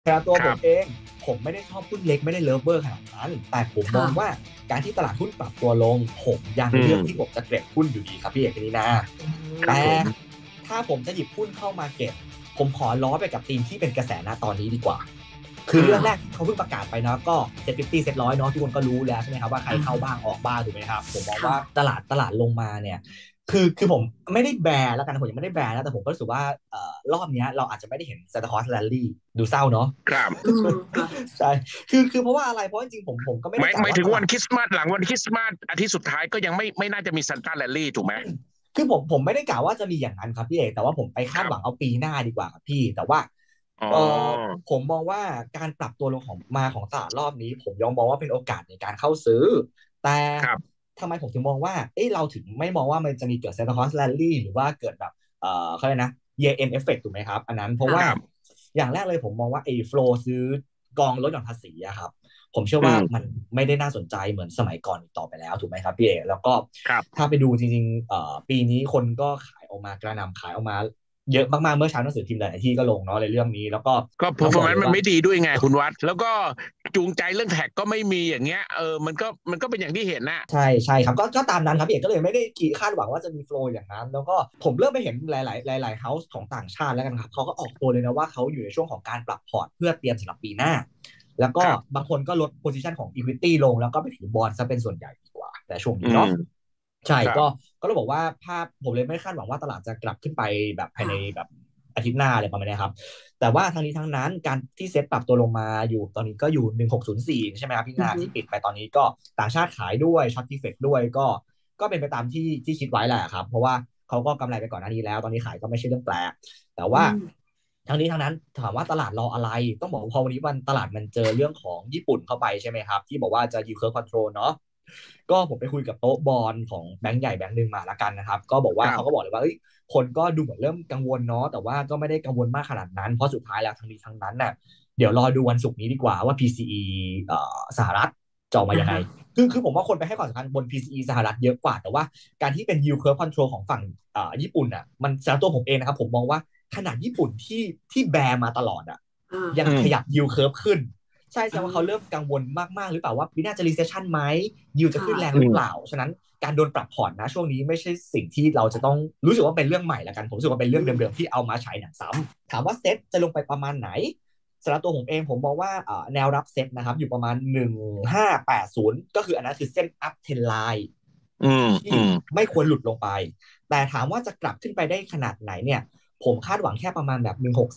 แต่ตัวครับผมเองผมไม่ได้ชอบหุ้นเล็กไม่ได้เลิฟเวอร์ขนาดนั้นแต่ผมมองค่ะว่าการที่ตลาดหุ้นปรับตัวลงผมยังอืเลือกมที่ผมจะเก็บหุ้นอยู่ดีครับพี่เอกนีนาอืครับแต่ผมถ้าผมจะหยิบหุ้นเข้ามาเก็บผมขอล้อไปกับธีมที่เป็นกระแสณตอนนี้ดีกว่าคือเรื่องแรกเขาเพิ่งประกาศไปเนาะก็เซ็ต50เซ็ต 100เนาะทุกคนก็รู้แล้วใช่ไหมครับว่าใครเข้าบ้างออกบ้างถูกไหมครับผมมองว่าตลาดลงมาเนี่ยคือผมไม่ได้แบร์แล้วกันผมยังไม่ได้แบร์นะแต่ผมก็รู้สึกว่ารอบนี้เราอาจจะไม่ได้เห็นซานตาคลอสแรลลี่ดูเศร้าเนาะครับค่ะใช่คือเพราะว่าอะไรเพราะจริงๆผมก็ไม่ได้กะหมายถึงว่าตลาดวันคริสต์มาสหลังวันคริสต์มาสอาทิตย์สุดท้ายก็ยังไม่น่าจะมีซันต้าแรลลี่ถูกไหมคือผมไม่ได้กะว่าจะมีอย่างนั้นครับพี่เอกแต่ว่าผมไปคคาดรับหวังเอาปีหน้าดีกว่าครับพี่แต่ว่าอ๋อเออผมมองว่าการปรับตัวลงของตลาดรอบนี้ผมยังมองว่าเป็นโอกาสในการเข้าซื้อแต่ครับทำไมผมถึงมองว่าเอ้เราถึงไม่มองว่ามันจะมีเกิดเซ็นทรัลคอสแลนดี้หรือว่าเกิดแบบเขาเรียกนะ year end effect ถูกไหมครับอันนั้นเพราะว่าครับอย่างแรกเลยผมมองว่าไอ้โฟลซื้อกองลดหย่อนภาษีอะครับผมเชื่ออืว่ามันมไม่ได้น่าสนใจเหมือนสมัยก่อนอีกต่อไปแล้วถูกไหมครับพี่เอกแล้วก็ครับถ้าไปดูจริงๆปีนี้คนก็ขายออกมากระหน่ำขายออกมาเยอะมากๆเมื่อเช้าหนังสือพิมพ์หลายๆที่ก็ลงเนาะในเรื่องนี้แล้วก็ก็เพอต้องร์ฟอร์แมนซ์มันบอกเลยว่าไม่ดีด้วยไงคุณวัดแล้วก็จูงใจเรื่องแท็กก็ไม่มีอย่างเงี้ยมันก็เป็นอย่างที่เห็นน่ะใช่ใช่ครับก็ตามนั้นครับพี่เอกก็เลยไม่ได้คาดหวังว่าจะมีโฟลว์อย่างนั้นแล้วก็ผมเริ่มไปเห็นหลายเฮาส์ของต่างชาติแล้วกันครับเขาก็ออกตัวเลยนะว่าเขาอยู่ในช่วงของการปรับพอร์ตเพื่อเตรียมสำหรับปีหน้าแล้วก็ครับบางคนก็ลดโพซิชันของ equity ลงแล้วก็ไปถือบอลซะเป็นส่วนใหญ่ดีกว่าแต่ช่วงอืนี้เนาะมใช่ครับก็ต้องบอกว่าภาพผมเลยไม่คาดหวังว่าตลาดจะกลับขึ้นไปแบบภายในแบบอาทิตย์หน้าอะไรประมาณนี้ครับแต่ว่าทั้งนี้ทั้งนั้นการที่เซ็ตปรับตัวลงมาอยู่ตอนนี้ก็อยู่1604ใช่ไหมครับพี่นาที่ปิดไปตอนนี้ก็ต่างชาติขายด้วยช็อตที่เฟกด้วยก็เป็นไปตามที่คิดไว้แหละครับเพราะว่าเขาก็กำไรไปก่อนหน้านี้แล้วตอนนี้ขายก็ไม่ใช่เรื่องแปลกแต่ว่าทั้งนี้ทั้งนั้นถามว่าตลาดรออะไรต้องบอกว่าพอวันนี้วันตลาดมันเจอเรื่องของญี่ปุ่นเข้าไปใช่ไหมครับที่บอกว่าจะยูเคอร์คอนโทรลเนาะก็ผมไปคุยกับโต๊ะบอลของแบงก์ใหญ่แบงก์หนึ่งมาละกันนะครับก็บอกคว่าเขาก็บอรับกเลยว่าเอ้ยคนก็ดูเหมือนเริ่มกังวลเนาะแต่ว่าก็ไม่ได้กังวลมากขนาดนั้นเพราะสุดท้ายแล้วทั้งนี้ทั้งนั้นน่ะเดี๋ยวรอดูวันศุกร์นี้ดีกว่าว่า PCE สหรัฐจะออกมายังไง คือผมว่าคนไปให้ความสำคัญบน PCE สหรัฐเยอะกว่าแต่ว่าการที่เป็น yield curve control ของฝั่งญี่ปุ่นอ่ะมันสำหรับตัวผมเองนะครับผมมองว่าขนาดญี่ปุ่นที่แบร์มาตลอดอ่ะยังอืมขยับ yield curve ขึ้นใช่แสดงว่าเขาเริ่มกังวลมากๆหรือเปล่าว่าปีหน้าจะ recession ไหม yield จะขึ้นแรงหรือเปล่าฉะนั้นการโดนปรับพอร์ตนะช่วงนี้ไม่ใช่สิ่งที่เราจะต้องรู้สึกว่าเป็นเรื่องใหม่ละกันผมรู้สึกว่าเป็นเรื่องเดิมๆที่เอามาฉายหนังซ้ำถามว่าเซ็ตจะลงไปประมาณไหน สำหรับตัวผมเองผมมองว่าแนวรับเซตนะครับอยู่ประมาณ1580ก็คืออันนั้นคือเส้นอัพเทนไลน์อืมที่อืมไม่ควรหลุดลงไปแต่ถามว่าจะกลับขึ้นไปได้ขนาดไหนเนี่ยผมคาดหวังแค่ประมาณแบบ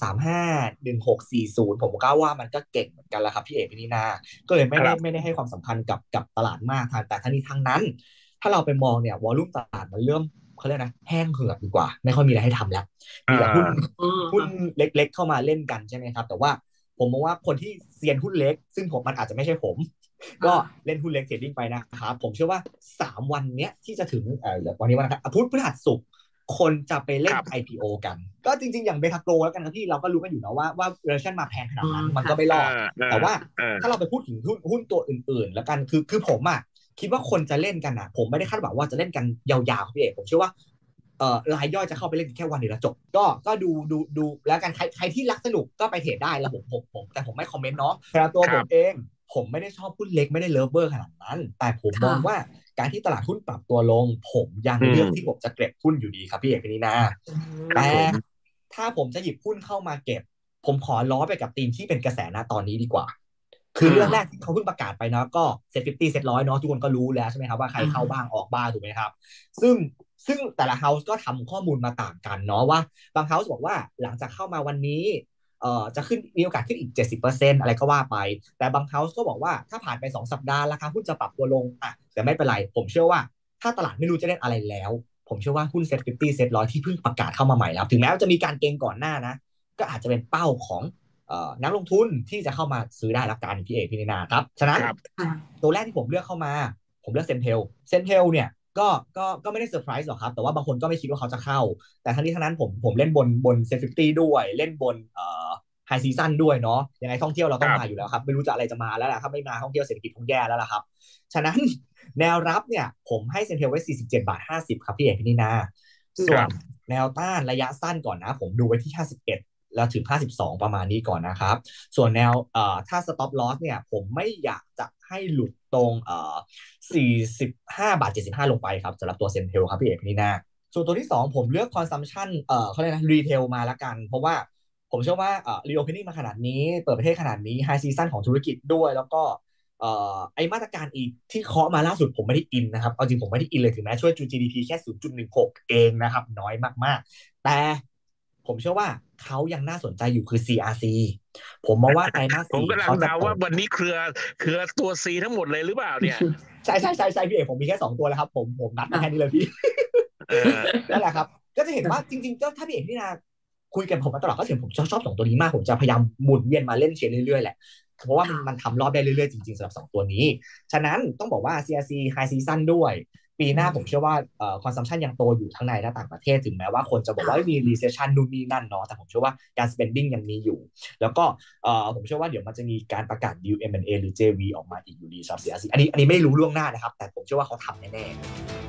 16351640ผมก็ว่ามันก็เก่งเหมือนกันแล้วครับพี่เอกพี่นีนาก็เลยไม่ครับได้ไม่ได้ให้ความสำคัญกับตลาดมากแต่ทั้งนี้ทั้งนั้นถ้าเราไปมองเนี่ยวอลลุ่มตลาดมันเริ่มเขาเรียกนะแห้งเหือดดีกว่าไม่ค่อยมีอะไรให้ทำแล้วอ่มีแต่หุ้นาหุ้นเล็กๆเข้ามาเล่นกันใช่ไหมครับแต่ว่า ผมมองว่าคนที่เซียนหุ้นเล็กซึ่งผมมันอาจจะไม่ใช่ผมก็เล่นหุ้นเล็กเทรดดิ้งไปนะครับผมเชื่อว่า3 วันเนี้ยที่จะถึงวันนี้วันนะครับพุธพฤหัสศุกร์คนจะไปคเล่นรับ IPO กันก็จริงๆอย่างเบทาโกรแล้วกันนะที่เราก็รู้กันอยู่นะว่าเวอร์ชันมาแพงขนาดนั้นมันก็ไม่รอ่าอดอ่าแต่ว่าอ่าถ้าเราไปพูดถึงหุ้นตัวอื่นๆแล้วกันคือผมอ่ะคิดว่าคนจะเล่นกันอ่ะผมไม่ได้คาดหวังว่าจะเล่นกันยาวๆพี่เอกผมเชื่อว่า รายย่อยจะเข้าไปเล่นแค่วันเดียวแล้วจบก็ดูแล้วกันใครที่รักสนุกก็ไปเทรดได้แล้วผมแต่ผมไม่คอมเมนต์เนาะแต่ตัวครับผมเองผมไม่ได้ชอบหุ้นเล็กไม่ได้เลิฟเวอร์ขนาดนั้นแต่ผมมองว่าการที่ตลาดหุ้นปรับตัวลงผมยังอืเลือกที่มผมจะเก็บหุ้นอยู่ดีครับพี่เอกนีนาแต่ครับผมถ้าผมจะหยิบหุ้นเข้ามาเก็บผมขอล้อไปกับธีมที่เป็นกระแสณตอนนี้ดีกว่าคือเรื่องแรกที่เขาเพิ่งประกาศไปเนาะก็เซ็ต 50 เซ็ต 100เนาะทุกคนก็รู้แล้วใช่ไหมครับว่าใครเข้าบ้างออกบ้างถูกไหมครับ ซึ่งซึ่งแต่ละเฮาส์ก็ทำข้อมูลมาต่างกันเนาะว่าบางเฮาส์บอกว่าหลังจากเข้ามาวันนี้จะขึ้นมีโอกาสขึ้นอีก70%อะไรก็ว่าไปแต่บางเฮาส์ก็บอกว่าถ้าผ่านไป2 สัปดาห์ราคาหุ้นจะปรับตัวลงอ่ะแต่ไม่เป็นไรผมเชื่อว่าถ้าตลาดไม่รู้จะเล่นอะไรแล้วผมเชื่อว่าหุ้นเซ็ต 50 เซ็ต 100ที่เพิ่งประกาศเข้ามาใหม่แล้วถึงแม้ว่าจะมีการเก็งก่อนหน้านะก็อาจจะเป็นเป้าของนักลงทุนที่จะเข้ามาซื้อได้รับการพี่เอกพี่นินาครับฉะนั้นครับตัวแรกที่ผมเลือกเข้ามาผมเลือกเซนเทลเนี่ย ก็ไม่ได้เซอร์ไพรส์หรอกครับแต่ว่าบางคนก็ไม่คิดว่าเขาจะเข้าแต่ทั้งนี้ทั้งนั้นผมเล่นบนเซฟฟิตี้ด้วยเล่นบนไฮซีซั่นด้วยเนาะยังไงท่องเที่ยวเราครับต้องมาอยู่แล้วครับไม่รู้จะอะไรจะมาแล้วล่ะครับไม่มาท่องเที่ยวเศรษฐกิจคงแย่แล้วล่ะครับฉะนั้นแนวรับเนี่ยผมให้เซนเทลไว้47.50 บาทครับพี่เอกพี่นินาส่วนครับแนวต้านระยะสั้นก่อนนะผมดูไว้ที่51 แล้วถึง52ประมาณนี้ก่อนนะครับส่วนแนวถ้า stop loss เนี่ยผมไม่อยากจะให้หลุดตรง45.75ลงไปครับสำหรับตัวเซนเทลครับพี่เอกพี่นีนาส่วนตัวที่2ผมเลือก consumption เขาเรียกนะรีเทลมาละกันเพราะว่าผมเชื่อว่าreopening มาขนาดนี้เปิดประเทศขนาดนี้ high season ของธุรกิจด้วยแล้วก็ไอมาตรการอีกที่เคาะมาล่าสุดผมไม่ได้อินนะครับเอาจริงผมไม่ได้อินเลยถึงแม้ช่วยจูน GDP แค่0.16เองนะครับน้อยมากๆแต่ผมเชื่อว่าเขายังน่าสนใจอยู่คือ CRC ผมมองว่าไตรมาสผม 4 กำลังเขาจะโตเดาว่าวันนี้เครือตัวซีทั้งหมดเลยหรือเปล่าเนี่ยใช่พี่เอกผมมีแค่2 ตัวแล้วครับผมนัดมาแค่นี้เลยพี่เออนั่นแหละครับก็จะเห็นว่าจริงๆก็ถ้าพี่เอกพี่นาคุยกันผมมาตลอดก็เห็นผมชอบ2 ตัวนี้มากผมจะพยายามหมุนเวียนมาเล่นเชนเรื่อยๆแหละเพราะว่ามันทำรอบได้เรื่อยๆจริงๆสำหรับ2 ตัวนี้ฉะนั้นต้องบอกว่า CRC High Season ด้วยปีหน้าผมเชื่อว่าconsumption ยังโตอยู่ทั้งในและต่างประเทศถึงแม้ว่าคนจะบอกว่ามี recession นู่นนี่นั่นเนาะแต่ผมเชื่อว่าการ spending ยังมีอยู่แล้วก็ผมเชื่อว่าเดี๋ยวมันจะมีการประกาศ deal M&A หรือ JV ออกมาอีกอยู่ดีสำหรับ CRC อันนี้ไม่รู้ล่วงหน้านะครับแต่ผมเชื่อว่าเขาทำแน่ๆ